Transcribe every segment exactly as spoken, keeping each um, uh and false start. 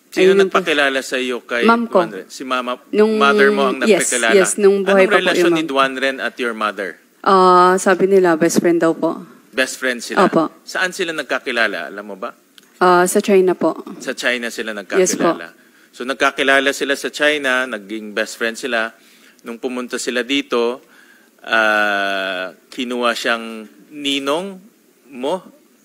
Sino Ayun po. nagpakilala sa iyo kay Ma'am ko. Duanren? Si mama, Nung- mother mo ang yes, nagpakilala? yes, nung buhay Anong pa po relasyon yung ni ma'am. Duanren at your mother? Ah, sabi nila, best friend daw po. Best friends sila? Opo. Saan sila nagkakilala? Alam mo ba? Ah, sa China po. Sa China sila Yes po. nagkakilala. So nagkakilala sila sa China, naging best friend sila. Nung pumunta sila dito, ah, kinuha siyang ninong mo?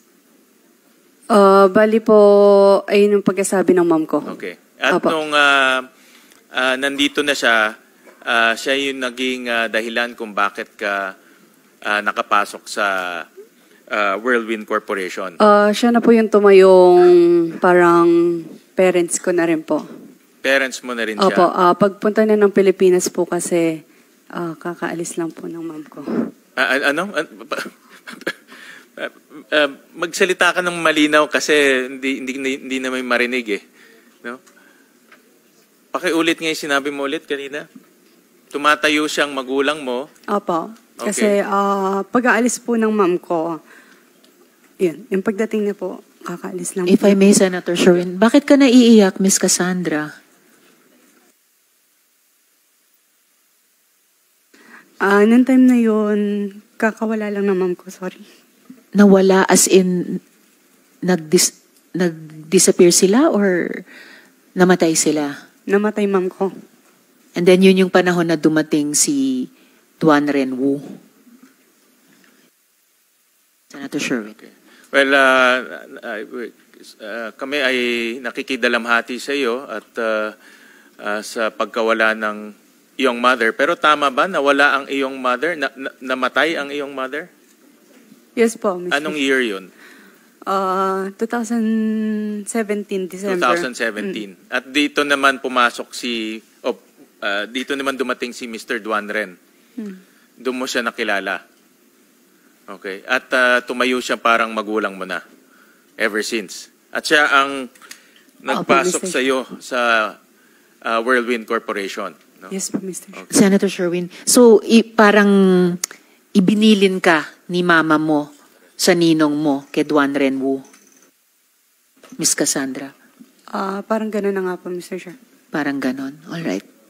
Ah, bali po, ayun yung pagkasabi ng mom ko. Okay. At Opo. nung ah, ah, nandito na siya, ah, siya yung naging ah, dahilan kung bakit ka ah, nakapasok sa ah, Whirlwind Corporation. Ah, siya na po yung tumayong parang parents ko na rin po. Parents mo na rin siya. Opo, ah, pagpunta na ng Pilipinas po kasi ah, kakaalis lang po ng mom ko. Ah, ah, ano? Ah, ah, ah, magsalita ka ng malinaw kasi hindi hindi hindi na may marinig eh. No? Pakiulit nga yung sinabi mo ulit kanina. Tumatayo siyang magulang mo. Opo, Okay. kasi ah, pag-aalis po ng mom ko, yun, yung pagdating niya po, kakaalis lang If po. I may, Senator Sherwin, bakit ka naiiyak, Miss Cassandra? Ah, nung time na yun, kakawala lang ng mom ko, sorry. Nawala as in, nag-dis- nag-disappear sila or namatay sila? Namatay mom ko. And then yun yung panahon na dumating si Duanren Wu. Senator Sherwin. Okay. Well, uh, uh, uh, kami ay nakikidalamhati sa iyo at uh, uh, sa pagkawala ng iyong mother. Pero tama ba nawala ang iyong mother? Na, na, namatay ang iyong mother? Yes po, Mister Anong year yun? Ah, twenty seventeen, December. twenty seventeen. At dito naman pumasok si, oh, uh, dito naman dumating si Mister Duanren. Hmm. Doon mo siya nakilala. Okay. At uh, tumayo siya parang magulang mo na. Ever since. At siya ang nagpasok Mister sa iyo sa uh, Whirlwind Corporation. No? Yes po, Mister Okay. Senator Sherwin, so i- parang ibinilin ka ni mama mo sa ninong mo kay Duanren Wu, Miss Cassandra. Ah, parang gano'n na nga po, Mister Chair. Parang ganon. All right.